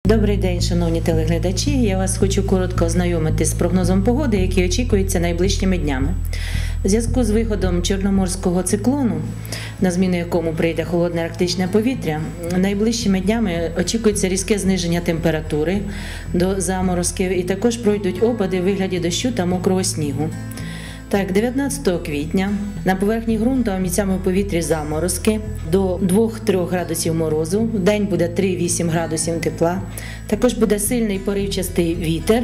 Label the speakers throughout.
Speaker 1: Добрий день, шановні телеглядачі. Я вас хочу коротко ознайомити з прогнозом погоди, який очікується найближчими днями. У зв'язку з виходом Чорноморського циклону, на зміну якому прийде холодне арктичне повітря, найближчими днями очікується різке зниження температури до заморозків і також пройдуть опади у вигляді дощу та мокрого снігу. Так, 19 квітня на поверхні ґрунту, а місцями в повітрі заморозки до 2-3 градусів морозу, в день буде 3-8 градусів тепла. Також буде сильний поривчастий вітер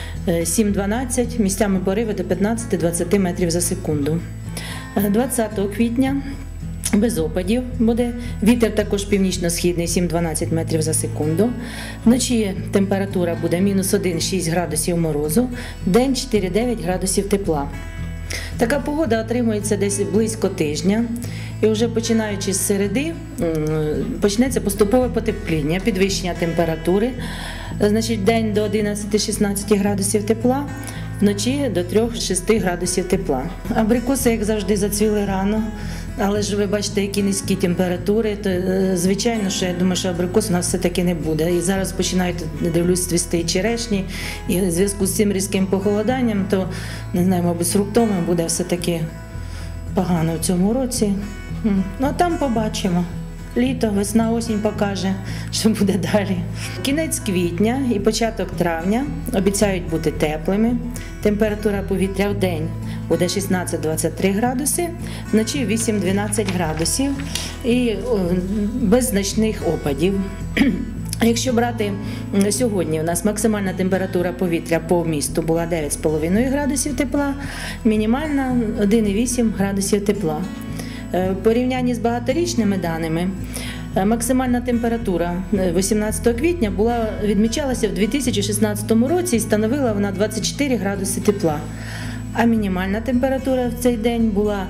Speaker 1: 7-12, місцями пориви до 15-20 метрів за секунду. 20 квітня без опадів буде, вітер також північно-східний 7-12 метрів за секунду. Вночі температура буде -1-6 градусів морозу, в день 4-9 градусів тепла. Така погода отримується десь близько тижня, і вже починаючи з середи почнеться поступове потепління, підвищення температури, значить день до 11-16 градусів тепла, вночі до 3-6 градусів тепла. Абрикоси, як завжди, зацвіли рано, але ж ви бачите, які низькі температури, то звичайно, що я думаю, що абрикос у нас все-таки не буде. І зараз починають, дивлюсь, цвісти і черешні, і в зв'язку з цим різким похолоданням, то, не знаю, мабуть, з фруктами буде все-таки погано в цьому році. Ну, а там побачимо. Літо, весна, осінь покаже, що буде далі. Кінець квітня і початок травня обіцяють бути теплими. Температура повітря в день буде 16-23 градуси, вночі 8-12 градусів і без значних опадів. Якщо брати сьогодні, у нас максимальна температура повітря по місту була 9,5 градусів тепла, мінімальна 1,8 градусів тепла. В порівнянні з багаторічними даними, максимальна температура 18 квітня відмічалася в 2016 році і становила вона 24 градуси тепла. А мінімальна температура в цей день була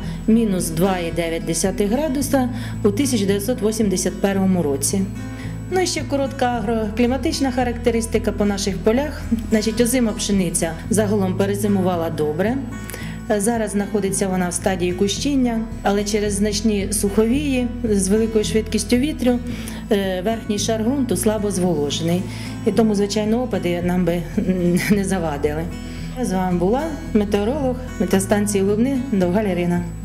Speaker 1: -2,9 градуса у 1981 році. Ну і ще коротка агрокліматична характеристика по наших полях. Значить, озима пшениця загалом перезимувала добре. Зараз знаходиться вона в стадії кущіння, але через значні суховії з великою швидкістю вітру верхній шар ґрунту слабо зволожений. І тому, звичайно, опади нам би не завадили. Я з вами була метеоролог метеостанції Лубни Довгаль Ірина.